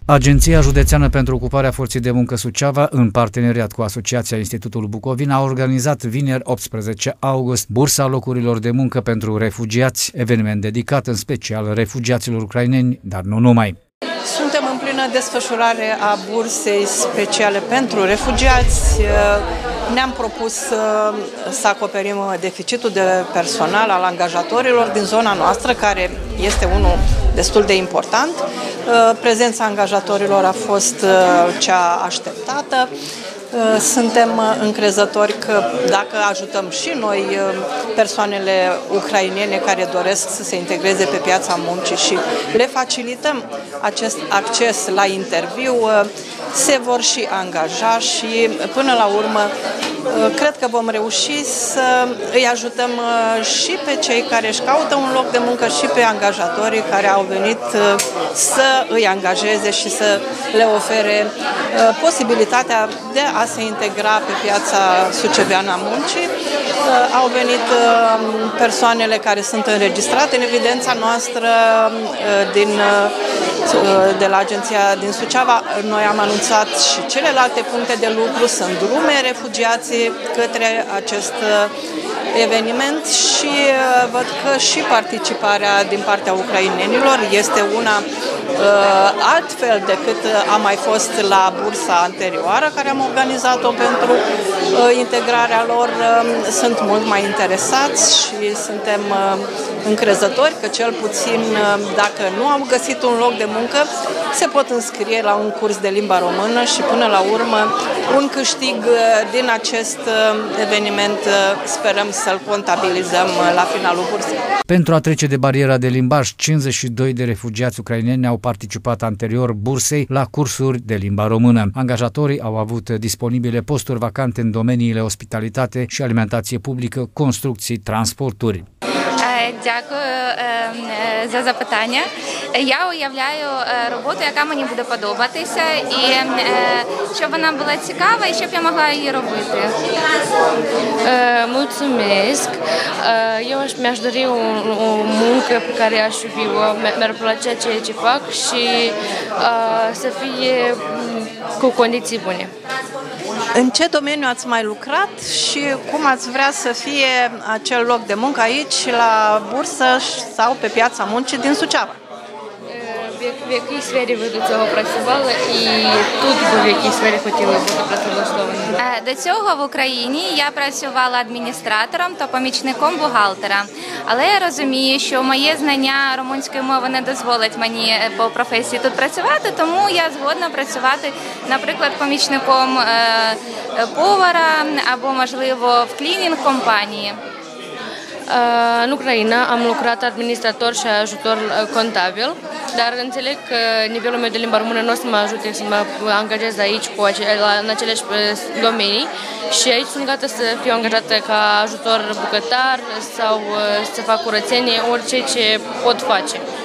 Agenția Județeană pentru Ocuparea Forței de Muncă Suceava, în parteneriat cu Asociația Institutul Bucovina, a organizat vineri 18 august Bursa locurilor de muncă pentru refugiați, eveniment dedicat în special refugiaților ucraineni, dar nu numai. Suntem în plină desfășurare a bursei speciale pentru refugiați. Ne-am propus să acoperim deficitul de personal al angajatorilor din zona noastră, care este unul destul de important. Prezența angajatorilor a fost cea așteptată. Suntem încrezători că dacă ajutăm și noi persoanele ucrainene care doresc să se integreze pe piața muncii și le facilităm acest acces la interviu, se vor și angaja și până la urmă cred că vom reuși să îi ajutăm și pe cei care își caută un loc de muncă și pe angajatorii care au venit să îi angajeze și să le ofere posibilitatea de a se integra pe piața suceveană a muncii. Au venit persoanele care sunt înregistrate în evidența noastră de la agenția din Suceava. Noi am anunțat și celelalte puncte de lucru, sunt drume refugiații către acest eveniment și văd că și participarea din partea ucrainenilor este una altfel decât a mai fost la bursa anterioară care am organizat-o pentru integrarea lor. Sunt mult mai interesați și suntem încrezători că cel puțin dacă nu au găsit un loc de muncă, se pot înscrie la un curs de limba română și până la urmă un câștig din acest eveniment sperăm să-l contabilizăm la finalul bursei. Pentru a trece de bariera de limbaj, 52 de refugiați ucraineni au participat anterior bursei la cursuri de limba română. Angajatorii au avut disponibile posturi vacante în domeniile ospitalitate și alimentație publică, construcții, transporturi. Дякую за запитання. Я уявляю роботу, яка мені буде подобатися, і щоб вона була цікава, і щоб я могла її робити. Mulțumesc! Eu mi-aș dori o muncă pe care aș iubi-o, mi-ar plăcea ceea ce fac și să fie cu condiții bune. În ce domeniu ați mai lucrat și cum ați vrea să fie acel loc de muncă aici, la bursă sau pe piața muncii din Suceava? В якій сфері ви до цього працювали і тут в якій сфері хотіли бути працевлаштовані? До цього в Україні я працювала адміністратором та помічником бухгалтера. Але я розумію, що моє знання румунської мови не дозволить мені по професії тут працювати, тому я згодна працювати, наприклад, помічником повара або, можливо, в клінінг-компанії. În Ucraina am lucrat administrator și ajutor contabil, dar înțeleg că nivelul meu de limba română nu o să mă ajute să mă angajez aici în aceleași domenii și aici sunt gata să fiu angajată ca ajutor bucătar sau să fac curățenie, orice ce pot face.